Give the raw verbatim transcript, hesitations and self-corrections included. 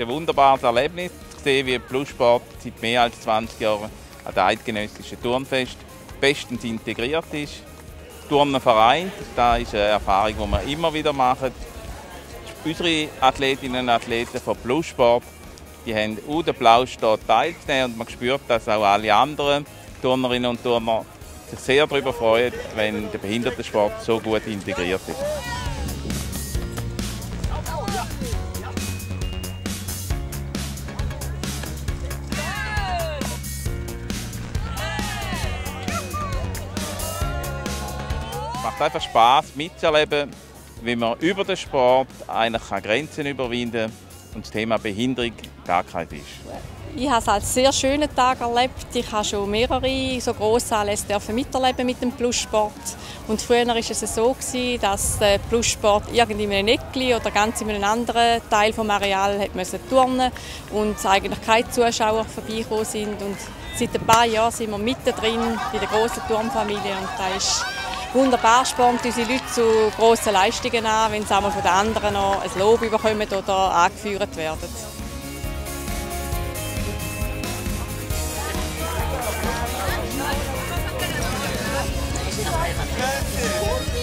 ein wunderbares Erlebnis, zu sehen, wie Plussport seit mehr als zwanzig Jahren an den eidgenössischen Turnfest bestens integriert ist. Turnverein, das ist eine Erfahrung, die wir immer wieder machen. Unsere Athletinnen und Athleten von Plussport, die haben auch den Plausch hier teilzunehmen und man spürt, dass auch alle anderen Turnerinnen und Turner sich sehr darüber freuen, wenn der Behindertensport so gut integriert ist. Es macht einfach Spass mitzuerleben, wie man über den Sport eigentlich Grenzen überwinden kann und das Thema Behinderung gar kein ist. Ich habe es als sehr schönen Tag erlebt. Ich habe schon mehrere so Grossanlässe miterleben mit dem Plussport. Und früher war es so, dass der Plussport irgendwie in einem Eckli oder ganz in einem anderen Teil des Areals turnen musste und eigentlich keine Zuschauer vorbeigekommen sind. Und seit ein paar Jahren sind wir mittendrin bei der grossen Turnfamilie und das ist wunderbar, spornt unsere Leute zu grossen Leistungen an, wenn sie einmal von den anderen noch ein Lob bekommen oder angeführt werden. Grazie.